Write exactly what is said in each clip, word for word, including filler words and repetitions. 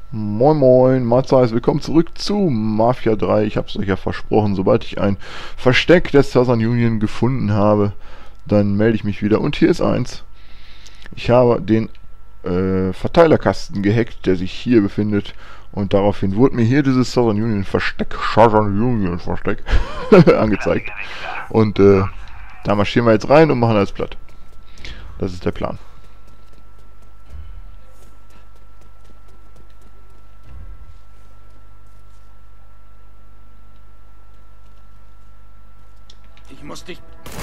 Moin Moin, Mahlzeit, willkommen zurück zu Mafia drei. Ich habe es euch ja versprochen, sobald ich ein Versteck der Southern Union gefunden habe, dann melde ich mich wieder. Und hier ist eins. Ich habe den äh, Verteilerkasten gehackt, der sich hier befindet. Und daraufhin wurde mir hier dieses Southern Union Versteck, Southern Union Versteck angezeigt. Und äh, da marschieren wir jetzt rein und machen alles platt. Das ist der Plan. Ich muss dich...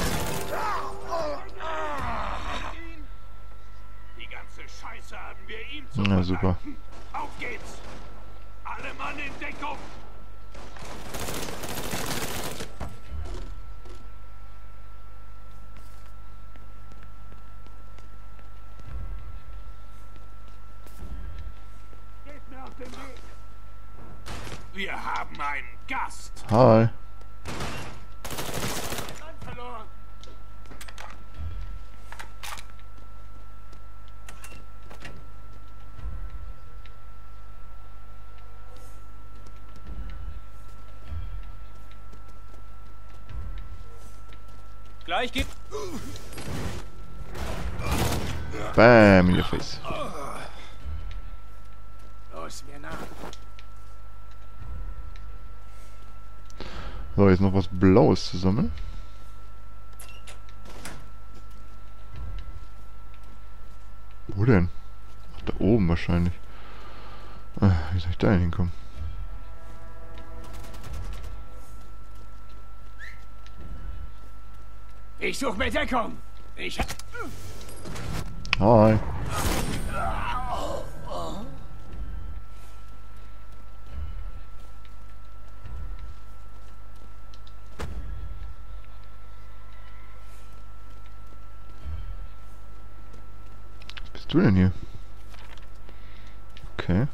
Die ganze Scheiße haben wir ihm zu Na super. Auf geht's! Alle Mann in Deckung! Geht mir auf den Weg! Wir haben einen Gast! Hi. Verloren! Gleich geht... Bam, in your face. Los, mir nach! So, jetzt noch was Blaues zu sammeln. Wo denn? Ach, da oben wahrscheinlich. Ah, wie soll ich da hinkommen? Ich suche mir Deckung! Ich... Hi. Was bist du denn hier? Okay.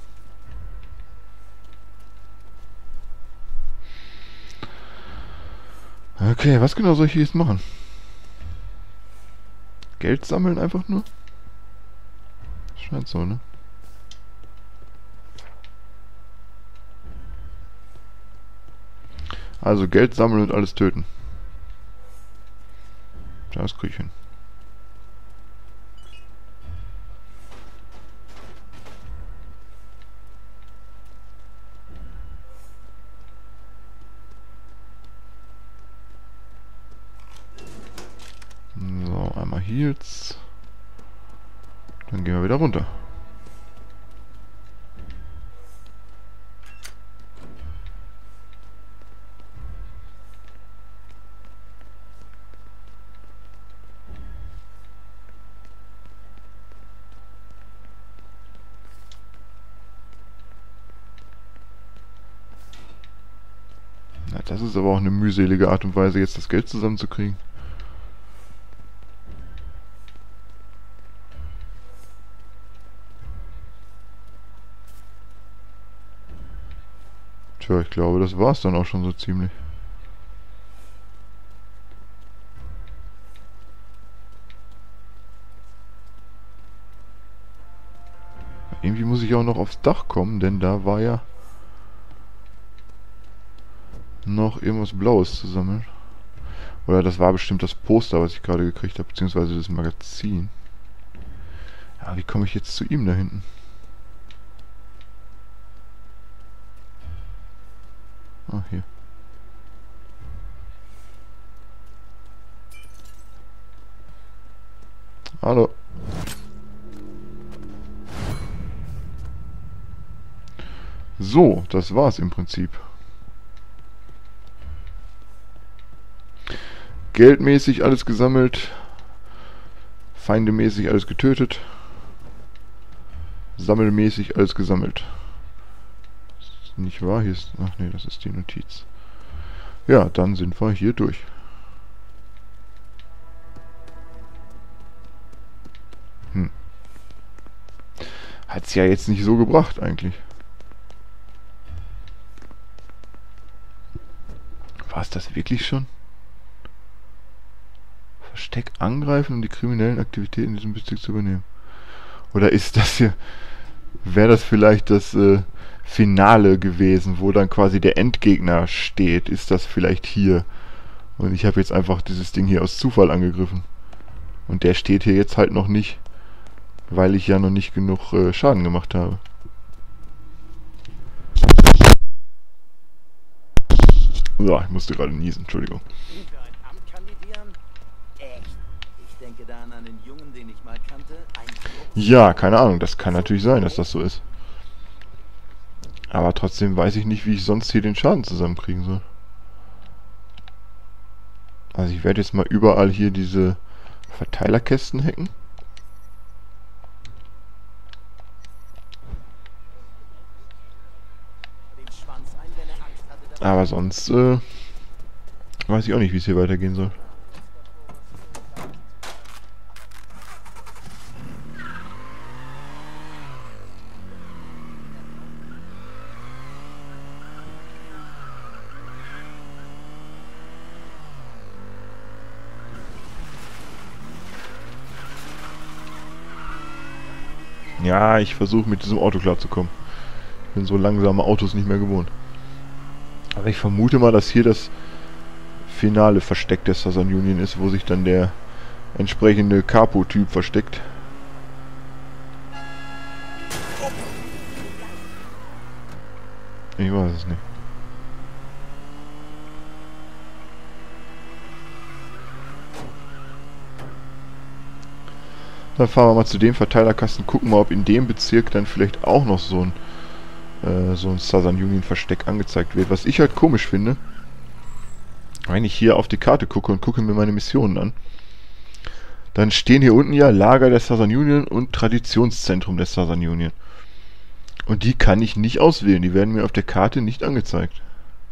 Okay, was genau soll ich hier jetzt machen? Geld sammeln einfach nur? Scheint so, ne? Also Geld sammeln und alles töten. Das krieg ich hin. So, einmal Heals. Dann gehen wir wieder runter. Na, das ist aber auch eine mühselige Art und Weise, jetzt das Geld zusammenzukriegen. Tja, ich glaube, das war's dann auch schon so ziemlich. Irgendwie muss ich auch noch aufs Dach kommen, denn da war ja noch irgendwas Blaues zu sammeln. Oder das war bestimmt das Poster, was ich gerade gekriegt habe, beziehungsweise das Magazin. Ja, wie komme ich jetzt zu ihm da hinten? Ah, hier. Hallo. So, das war's im Prinzip. Geldmäßig alles gesammelt. Feindemäßig alles getötet. Sammelmäßig alles gesammelt. Ist nicht wahr? Hier ist... Ach nee, das ist die Notiz. Ja, dann sind wir hier durch. Hm. Hat's ja jetzt nicht so gebracht eigentlich. War es das wirklich schon? Versteck angreifen, um die kriminellen Aktivitäten in diesem Bezirk zu übernehmen. Oder ist das hier... wäre das vielleicht das äh, Finale gewesen, wo dann quasi der Endgegner steht. Ist das vielleicht hier? Und ich habe jetzt einfach dieses Ding hier aus Zufall angegriffen. Und der steht hier jetzt halt noch nicht, weil ich ja noch nicht genug äh, Schaden gemacht habe. So, ich musste gerade niesen, Entschuldigung. Für ein Amt kandidieren? Echt? Ich denke da an einen Jungen, den ich mal kannte. Ein Ja, keine Ahnung, das kann natürlich sein, dass das so ist. Aber trotzdem weiß ich nicht, wie ich sonst hier den Schaden zusammenkriegen soll. Also ich werde jetzt mal überall hier diese Verteilerkästen hacken. den Schwanz ein, wenn er Angst hatte, dass Aber sonst äh, weiß ich auch nicht, wie es hier weitergehen soll. Ja, ich versuche mit diesem Auto klarzukommen. Ich bin so langsame Autos nicht mehr gewohnt. Aber ich vermute mal, dass hier das finale Versteck der Southern Union ist, wo sich dann der entsprechende Capo-Typ versteckt. Ich weiß es nicht. Dann fahren wir mal zu dem Verteilerkasten, gucken mal, ob in dem Bezirk dann vielleicht auch noch so ein äh, so ein Southern Union Versteck angezeigt wird. Was ich halt komisch finde, wenn ich hier auf die Karte gucke und gucke mir meine Missionen an, dann stehen hier unten ja Lager der Southern Union und Traditionszentrum der Southern Union. Und die kann ich nicht auswählen, die werden mir auf der Karte nicht angezeigt.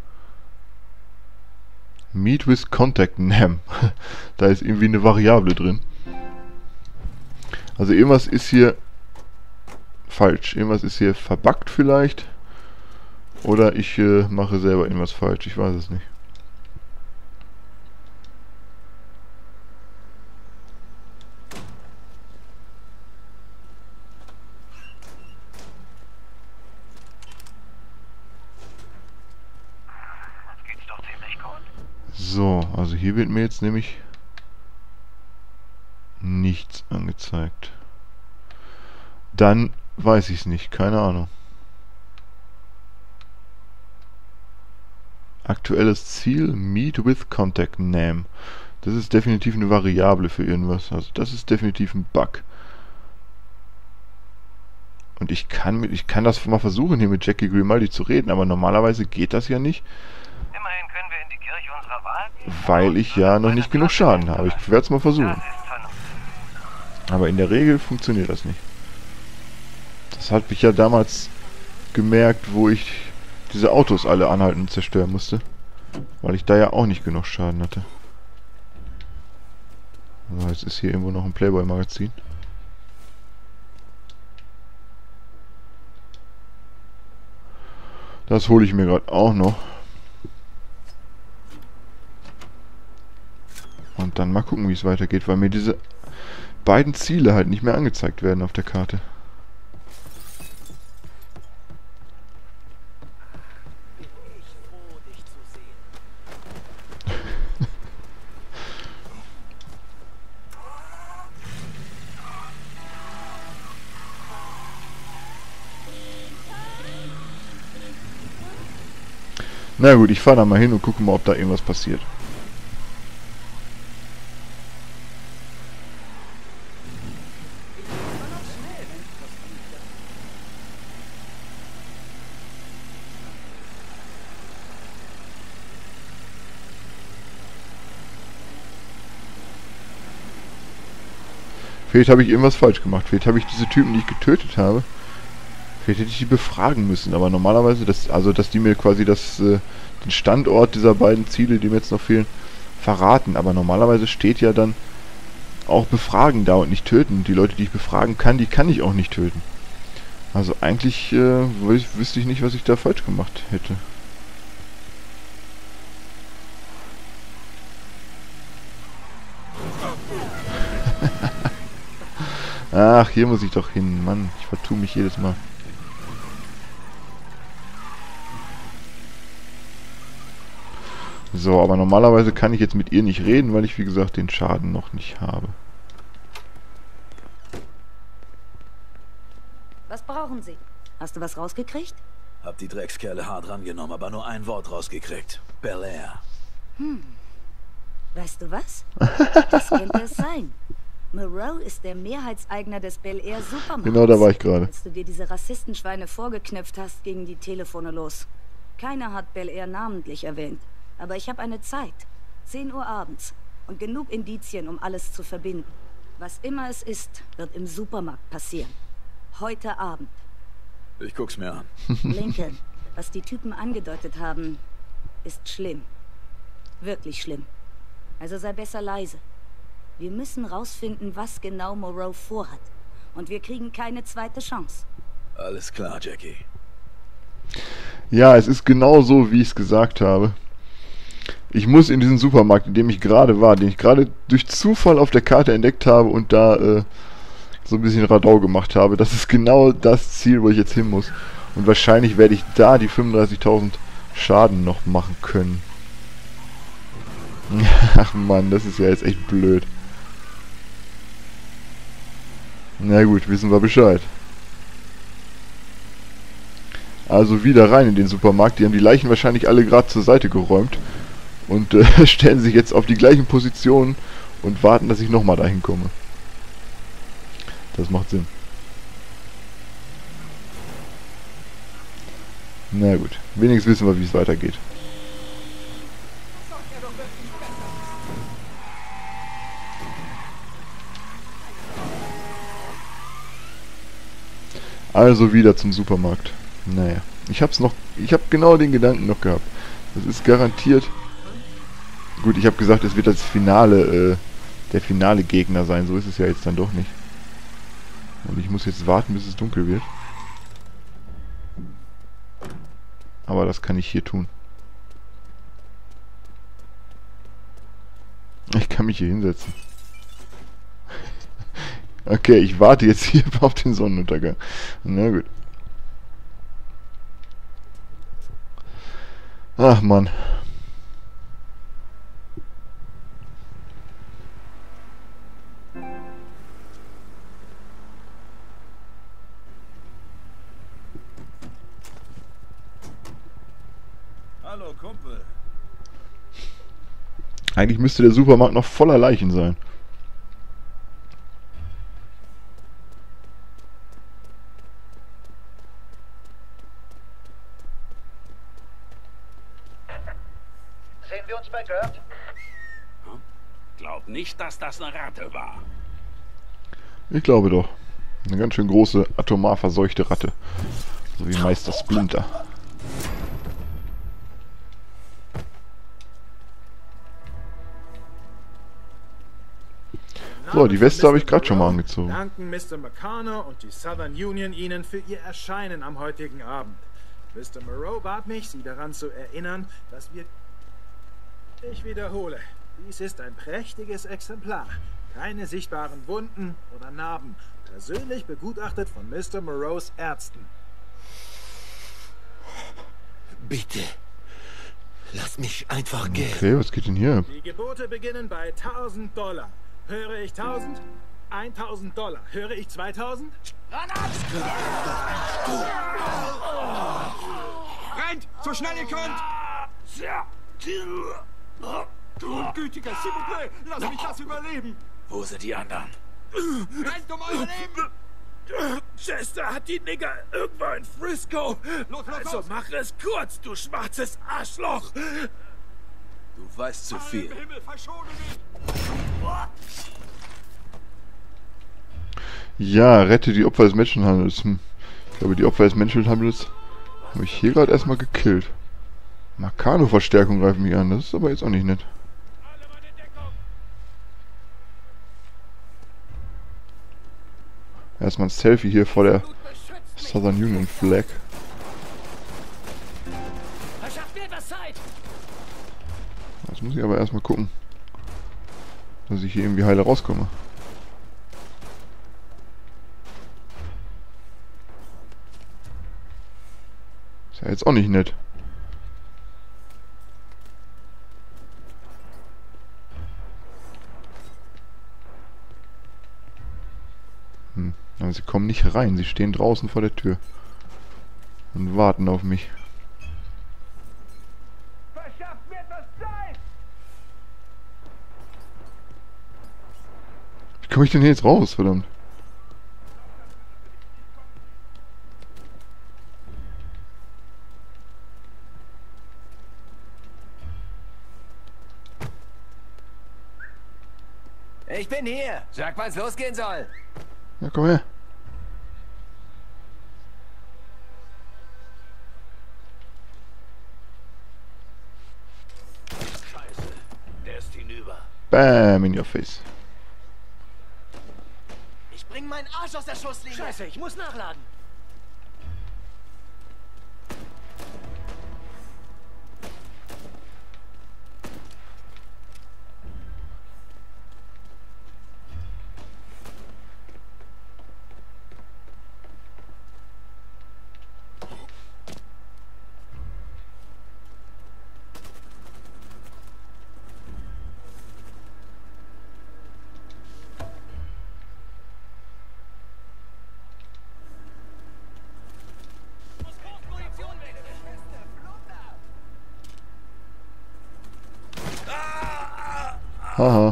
Meet with Contact Name. Da ist irgendwie eine Variable drin. Also irgendwas ist hier falsch. Irgendwas ist hier verbuggt vielleicht. Oder ich äh, mache selber irgendwas falsch. Ich weiß es nicht. Geht's doch ziemlich gut. So, also hier wird mir jetzt nämlich nichts angezeigt. Dann weiß ich es nicht, keine Ahnung. Aktuelles Ziel, Meet with Contact Name. Das ist definitiv eine Variable für irgendwas. Also das ist definitiv ein Bug. Und ich kann mit, ich kann das mal versuchen, hier mit Jackie Grimaldi zu reden, aber normalerweise geht das ja nicht, Immerhin können wir in die Kirche unserer Wahl gehen. weil ich ja noch nicht genug Schaden habe. Ich werde es mal versuchen. Das ist vernünftig. Aber in der Regel funktioniert das nicht. Das hatte ich ja damals gemerkt, wo ich diese Autos alle anhalten und zerstören musste. Weil ich da ja auch nicht genug Schaden hatte. So, jetzt ist hier irgendwo noch ein Playboy-Magazin. Das hole ich mir gerade auch noch. Und dann mal gucken, wie es weitergeht, weil mir diese beiden Ziele halt nicht mehr angezeigt werden auf der Karte. ich froh, dich zu sehen. Na gut, ich fahre da mal hin und gucke mal, ob da irgendwas passiert. Vielleicht habe ich irgendwas falsch gemacht. Vielleicht habe ich diese Typen, die ich getötet habe, vielleicht hätte ich die befragen müssen. Aber normalerweise, das, also dass die mir quasi das, äh, den Standort dieser beiden Ziele, die mir jetzt noch fehlen, verraten. Aber normalerweise steht ja dann auch befragen da und nicht töten. Die Leute, die ich befragen kann, die kann ich auch nicht töten. Also eigentlich äh, wüs wüsste ich nicht, was ich da falsch gemacht hätte. Ach, hier muss ich doch hin. Mann, ich vertue mich jedes Mal. So, aber normalerweise kann ich jetzt mit ihr nicht reden, weil ich, wie gesagt, den Schaden noch nicht habe. Was brauchen Sie? Hast du was rausgekriegt? Hab die Dreckskerle hart rangenommen, aber nur ein Wort rausgekriegt. Bel Air. Hm. Weißt du was? Das könnte es sein. Moreau ist der Mehrheitseigner des Bel Air Supermarkts. Genau, da war ich gerade. Als du dir diese Rassistenschweine vorgeknüpft hast, gingen die Telefone los. Keiner hat Bel Air namentlich erwähnt. Aber ich habe eine Zeit. zehn Uhr abends. Und genug Indizien, um alles zu verbinden. Was immer es ist, wird im Supermarkt passieren. Heute Abend. Ich guck's mir an. Lincoln, was die Typen angedeutet haben, ist schlimm. Wirklich schlimm. Also sei besser leise. Wir müssen rausfinden, was genau Moreau vorhat. Und wir kriegen keine zweite Chance. Alles klar, Jackie. Ja, es ist genau so, wie ich es gesagt habe. Ich muss in diesen Supermarkt, in dem ich gerade war, den ich gerade durch Zufall auf der Karte entdeckt habe und da äh, so ein bisschen Radau gemacht habe. Das ist genau das Ziel, wo ich jetzt hin muss. Und wahrscheinlich werde ich da die fünfunddreißigtausend Schaden noch machen können. Ach Mann, das ist ja jetzt echt blöd. Na gut, wissen wir Bescheid. Also wieder rein in den Supermarkt. Die haben die Leichen wahrscheinlich alle gerade zur Seite geräumt. Und äh, stellen sich jetzt auf die gleichen Positionen und warten, dass ich nochmal dahin komme. Das macht Sinn. Na gut, wenigstens wissen wir, wie es weitergeht. Also wieder zum Supermarkt. Naja, ich hab's noch, ich hab genau den Gedanken noch gehabt. Das ist garantiert... Gut, ich habe gesagt, es wird das Finale, äh, der finale Gegner sein. So ist es ja jetzt dann doch nicht. Und ich muss jetzt warten, bis es dunkel wird. Aber das kann ich hier tun. Ich kann mich hier hinsetzen. Okay, ich warte jetzt hier auf den Sonnenuntergang. Na gut. Ach Mann. Hallo, Kumpel. Eigentlich müsste der Supermarkt noch voller Leichen sein. Sehen wir uns bei Gert? Hm? Glaub nicht, dass das eine Ratte war. Ich glaube doch. Eine ganz schön große, atomar verseuchte Ratte. So wie Meister Splinter. So, die Weste habe ich gerade schon mal angezogen. Danken Mister McConnor und die Southern Union Ihnen für Ihr Erscheinen am heutigen Abend. Mister Moreau bat mich, Sie daran zu erinnern, dass wir... Ich wiederhole, dies ist ein prächtiges Exemplar. Keine sichtbaren Wunden oder Narben. Persönlich begutachtet von Mister Moreaus Ärzten. Bitte, lass mich einfach gehen. Okay, was geht denn hier ab? Die Gebote beginnen bei tausend Dollar. Höre ich tausend? tausend Dollar. Höre ich zweitausend? Rennt, so schnell ihr könnt! Du ungütiger Sibylle, lass mich das überleben! Wo sind die anderen? Rennt um euer Leben! Chester hat die Nigger irgendwo in Frisco. Los, los, Also los. mach es kurz, du schwarzes Arschloch. Du weißt zu viel. Im Himmel, verschone mich! Ja, rette die Opfer des Menschenhandels. Hm. Ich glaube, die Opfer des Menschenhandels habe ich hier gerade erstmal gekillt. Meccano-Verstärkung greift mich an. Das ist aber jetzt auch nicht nett. Erstmal ein Selfie hier vor der Southern Union Flag. Verschafft mir etwas Zeit! Jetzt muss ich aber erstmal gucken, dass ich hier irgendwie heile rauskomme. Ist ja jetzt auch nicht nett. Aber sie kommen nicht rein, sie stehen draußen vor der Tür. Und warten auf mich. Verschafft mir etwas Zeit! Wie komme ich denn hier jetzt raus, verdammt? Ich bin hier. Sag, wann's losgehen soll. Ja, komm her. Scheiße, der ist hinüber. Bam, in your face. Ich bring meinen Arsch aus der Schusslinie. Scheiße, ich muss nachladen. Haha.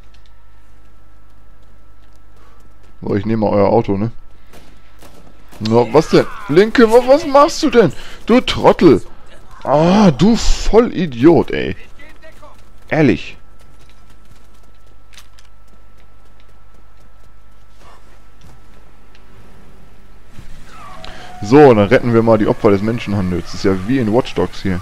So, ich nehme mal euer Auto, ne? No, was denn? Linke, wa- was machst du denn? Du Trottel. Ah, du Vollidiot, ey. Ehrlich. So, dann retten wir mal die Opfer des Menschenhandels. Das ist ja wie in Watch Dogs hier.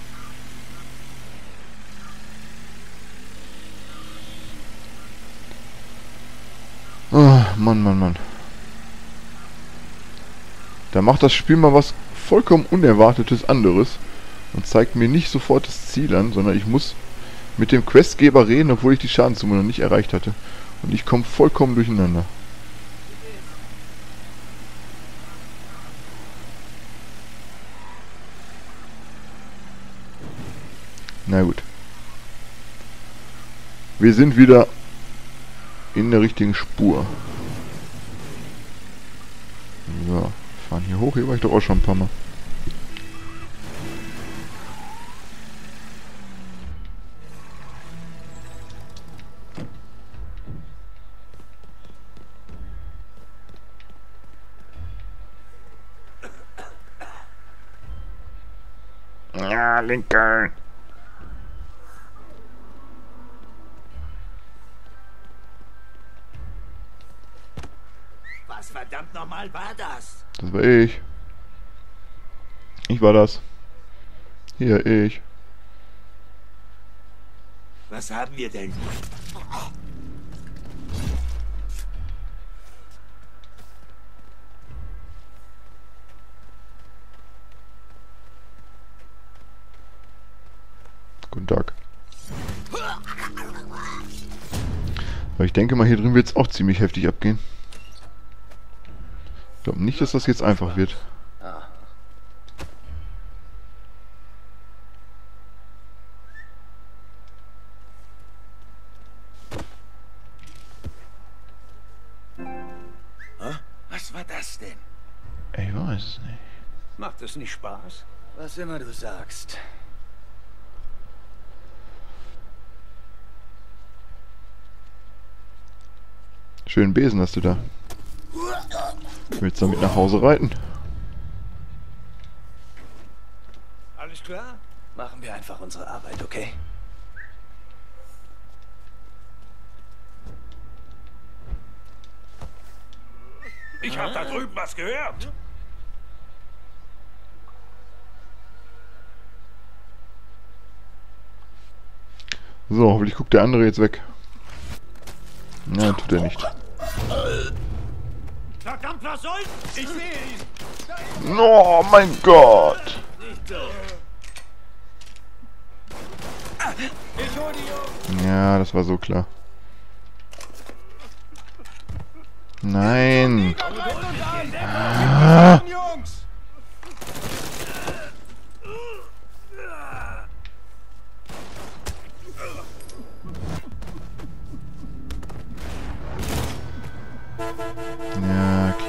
Oh, Mann, Mann, Mann. Da macht das Spiel mal was vollkommen Unerwartetes anderes und zeigt mir nicht sofort das Ziel an, sondern ich muss mit dem Questgeber reden, obwohl ich die Schadenssumme noch nicht erreicht hatte. Und ich komme vollkommen durcheinander. Na gut. Wir sind wieder in der richtigen Spur. So, fahren hier hoch. Hier war ich doch auch schon ein paar Mal. Ja, Lincoln. Was verdammt nochmal war das? Das war ich. Ich war das. Hier, ich. Was haben wir denn? Guten Tag. Aber ich denke mal, hier drin wird es auch ziemlich heftig abgehen. Ich glaube nicht, dass das jetzt einfach wird. Was war das denn? Ich weiß es nicht. Macht es nicht Spaß? Was immer du sagst. Schönen Besen hast du da. Willst du damit nach Hause reiten? Alles klar? Machen wir einfach unsere Arbeit, okay? Ich hab da drüben was gehört. So, hoffentlich guckt der andere jetzt weg. Nein, tut er nicht. Verdammt, was soll's? Ich sehe ihn. Oh mein Gott! Ich hol die Jungs. Ja, das war so klar. Nein! Ah. Jungs. Ja,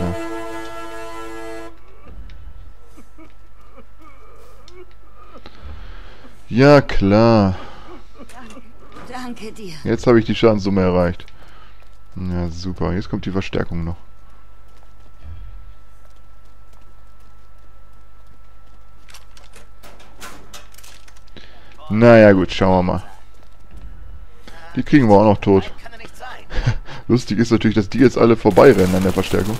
Ja, klar. Danke dir. Jetzt habe ich die Schadenssumme erreicht. Ja, super. Jetzt kommt die Verstärkung noch. Naja, gut, schauen wir mal. Die kriegen wir auch noch tot. Kann er nicht sein. Lustig ist natürlich, dass die jetzt alle vorbeirennen an der Verstärkung.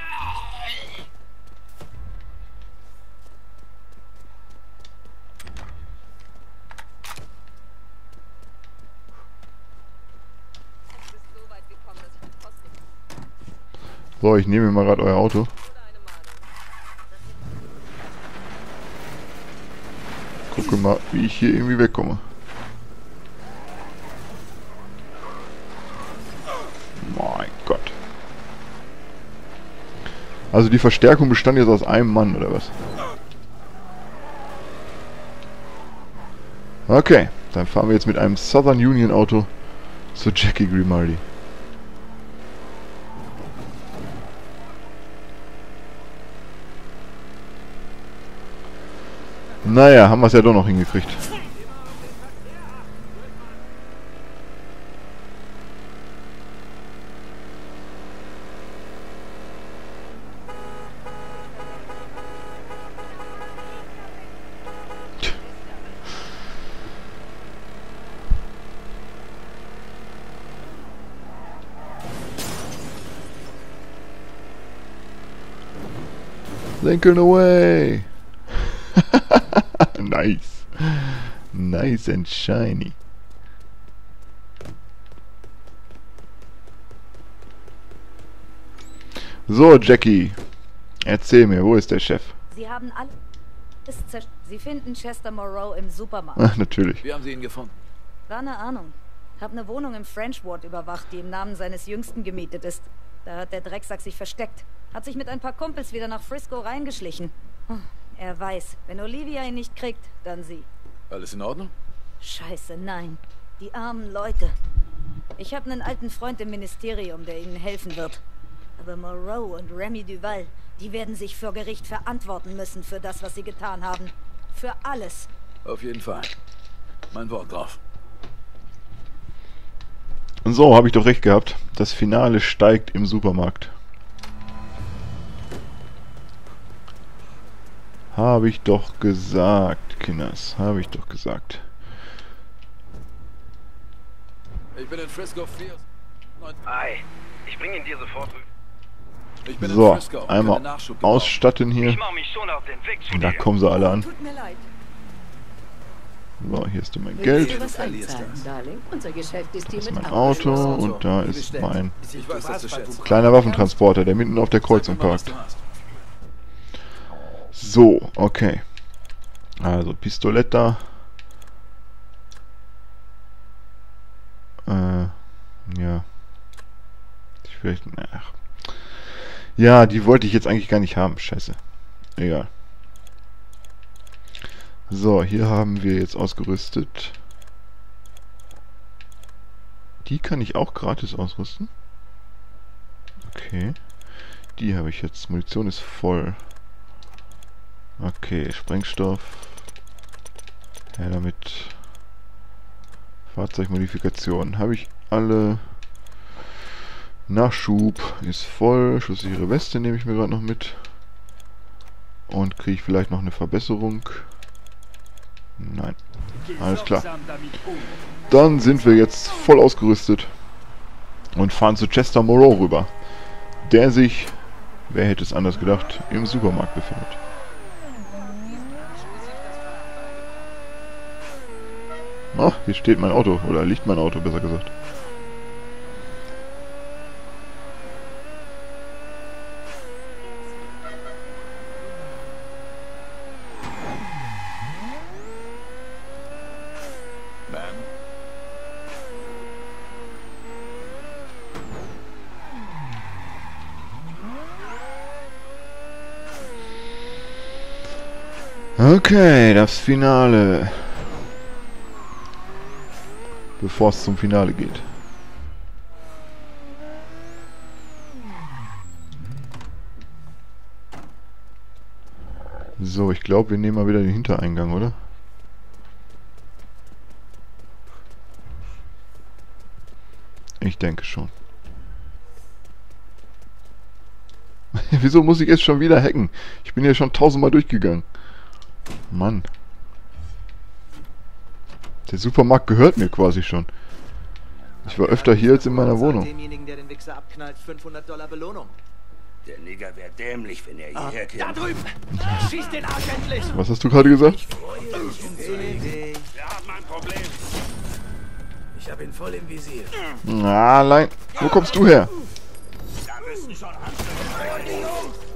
So, ich nehme mir mal gerade euer Auto. Gucke mal, wie ich hier irgendwie wegkomme. Mein Gott. Also die Verstärkung bestand jetzt aus einem Mann, oder was? Okay, dann fahren wir jetzt mit einem Southern Union Auto zu Jackie Grimaldi. Naja, haben wir es ja doch noch hingekriegt. Lincoln away! Nice. Nice and shiny. So, Jackie. Erzähl mir, wo ist der Chef? Sie haben alles zerstört. Sie finden Chester Moreau im Supermarkt. Ach, natürlich. Wie haben Sie ihn gefunden? War eine Ahnung. Hab eine Wohnung im French Ward überwacht, die im Namen seines Jüngsten gemietet ist. Da hat der Drecksack sich versteckt. Hat sich mit ein paar Kumpels wieder nach Frisco reingeschlichen. Oh, er weiß, wenn Olivia ihn nicht kriegt, dann sie. Alles in Ordnung? Scheiße, nein. Die armen Leute. Ich habe einen alten Freund im Ministerium, der ihnen helfen wird. Aber Moreau und Remy Duval, die werden sich vor Gericht verantworten müssen für das, was sie getan haben. Für alles. Auf jeden Fall. Mein Wort drauf. Und so, habe ich doch recht gehabt. Das Finale steigt im Supermarkt. Habe ich doch gesagt, Kinders. Habe ich doch gesagt. Ich bin in Frisco vier. Hi, ich bringe ihn dir sofort. Ich bin So, in Frisco. einmal Keine Nachschub gebraucht. ausstatten hier. Ich mache mich schon auf den Weg zu Da dir. kommen sie alle an. Tut mir leid. So, hier ist mein Willst Geld. du was verlierst einzahlen, das. Darling? Unser Geschäft ist Das hier ist mit mein Autos. Auto und da ist mein Ich weiß, dass du schätzt. kleiner Waffentransporter, der mitten auf der Kreuzung Sag mir mal, was parkt. du hast. So, okay. Also, Pistoletta. Äh, ja. Ich vielleicht, ach. Ja, die wollte ich jetzt eigentlich gar nicht haben. Scheiße. Egal. So, hier haben wir jetzt ausgerüstet. Die kann ich auch gratis ausrüsten. Okay. Die habe ich jetzt. Munition ist voll. Okay, Sprengstoff. Ja, damit. Fahrzeugmodifikation. Habe ich alle. Nachschub ist voll. Schusssichere Weste nehme ich mir gerade noch mit. Und kriege ich vielleicht noch eine Verbesserung. Nein. Alles klar. Dann sind wir jetzt voll ausgerüstet. Und fahren zu Chester Moreau rüber. Der sich, wer hätte es anders gedacht, im Supermarkt befindet. Oh, hier steht mein Auto. Oder liegt mein Auto, besser gesagt. Bam. Okay, das Finale. Bevor es zum Finale geht. So, ich glaube, wir nehmen mal wieder den Hintereingang, oder? denke schon. Wieso muss ich jetzt schon wieder hacken? Ich bin ja schon tausendmal durchgegangen. Mann. Der Supermarkt gehört mir quasi schon. Ich war öfter hier als in meiner Wohnung. Demjenigen, der den Wichser abknallt, fünfhundert Dollar Belohnung. Der Nigger wäre dämlich, wenn er hierher käme. Da drüben! Schieß den Arsch endlich! Was hast du gerade gesagt? Wir haben ein Problem. Ich hab ihn voll im Visier. Na, nein. Wo kommst du her? Da müssen schon Anschläge.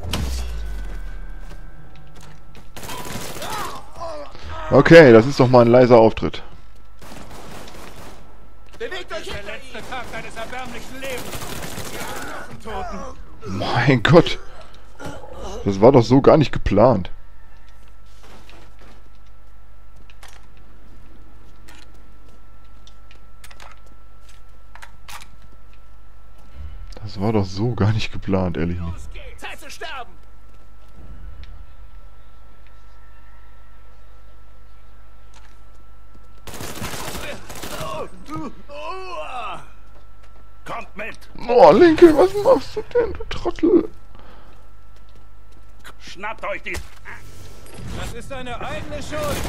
Okay, das ist doch mal ein leiser Auftritt. Bewegt euch der letzte Tag deines erbärmlichen Lebens. Toten. Mein Gott. Das war doch so gar nicht geplant. Das war doch so gar nicht geplant, ehrlich nicht. Los geht's. Zeit zu sterben. Kommt mit. Oh, Linke, was machst du denn, du Trottel? Schnappt euch die... Das ist deine eigene Schuld.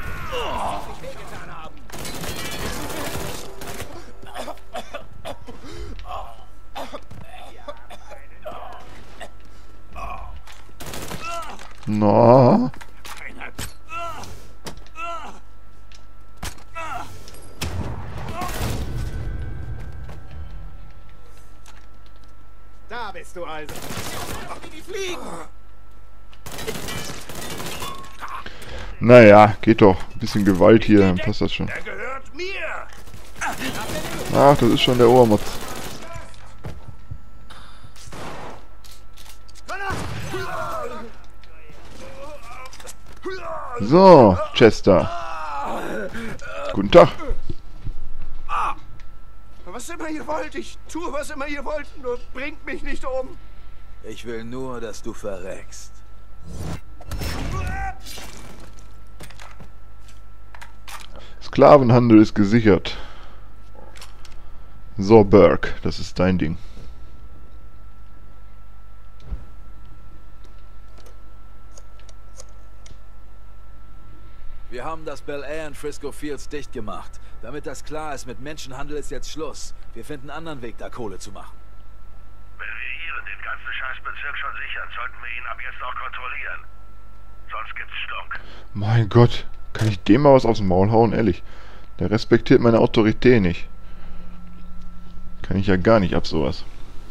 Na? Da bist du also. Die fliegen. Naja, geht doch. Ein bisschen Gewalt hier, dann passt das schon. Er gehört mir. Ach, das ist schon der Obermotz. So, Chester. Guten Tag. Was immer ihr wollt, ich tue, was immer ihr wollt, nur bringt mich nicht um. Ich will nur, dass du verreckst. Sklavenhandel ist gesichert. So, Burke, das ist dein Ding. Wir haben das Bel Air in Frisco Fields dicht gemacht. Damit das klar ist, mit Menschenhandel ist jetzt Schluss. Wir finden einen anderen Weg, da Kohle zu machen. Wenn wir hier den ganzen Scheißbezirk schon sichern, sollten wir ihn ab jetzt auch kontrollieren. Sonst gibt's Stunk. Mein Gott, kann ich dem mal was aufs Maul hauen? Ehrlich. Der respektiert meine Autorität nicht. Kann ich ja gar nicht ab sowas.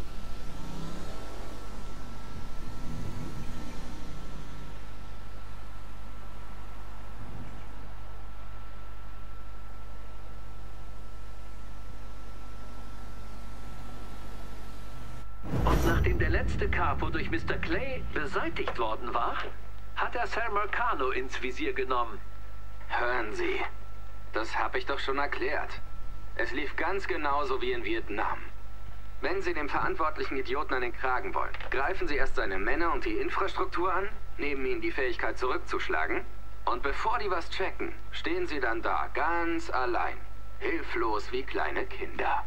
Und nachdem der letzte Capo durch Mister Clay beseitigt worden war, hat er Sal Marcano ins Visier genommen. Hören Sie, das habe ich doch schon erklärt. Es lief ganz genauso wie in Vietnam. Wenn Sie dem verantwortlichen Idioten an den Kragen wollen, greifen Sie erst seine Männer und die Infrastruktur an, nehmen ihnen die Fähigkeit zurückzuschlagen, und bevor die was checken, stehen Sie dann da, ganz allein, hilflos wie kleine Kinder.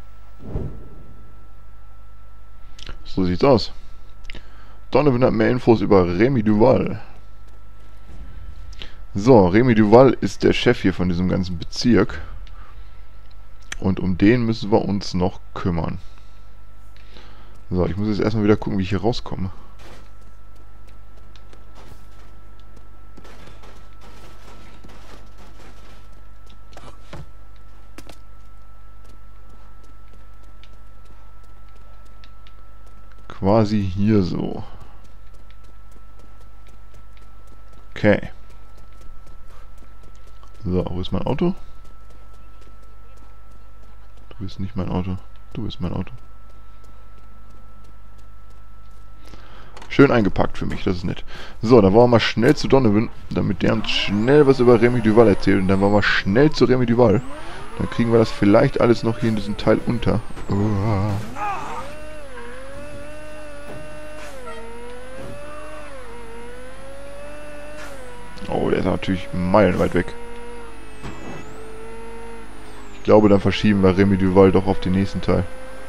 So sieht's aus. Donovan hat mehr Infos über Remy Duval. So, Remy Duval ist der Chef hier von diesem ganzen Bezirk. Und um den müssen wir uns noch kümmern. So, ich muss jetzt erstmal wieder gucken, wie ich hier rauskomme. Quasi hier so. Okay. So, wo ist mein Auto? Du bist nicht mein Auto. Du bist mein Auto. Schön eingepackt für mich, das ist nett. So, dann wollen wir mal schnell zu Donovan, damit der uns schnell was über Remy Duval erzählt. Und dann wollen wir schnell zu Remy Duval. Dann kriegen wir das vielleicht alles noch hier in diesem Teil unter. Oh. Oh, der ist natürlich meilenweit weg. Ich glaube, dann verschieben wir Remy Duval doch auf den nächsten Teil.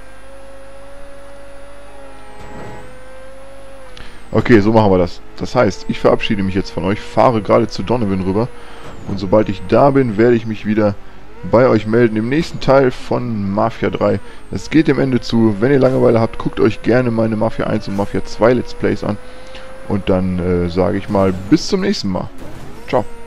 Okay, so machen wir das. Das heißt, ich verabschiede mich jetzt von euch, fahre gerade zu Donovan rüber. Und sobald ich da bin, werde ich mich wieder bei euch melden im nächsten Teil von Mafia drei. Es geht dem Ende zu. Wenn ihr Langeweile habt, guckt euch gerne meine Mafia eins und Mafia zwei Let's Plays an. Und dann äh, sage ich mal, bis zum nächsten Mal. Ciao.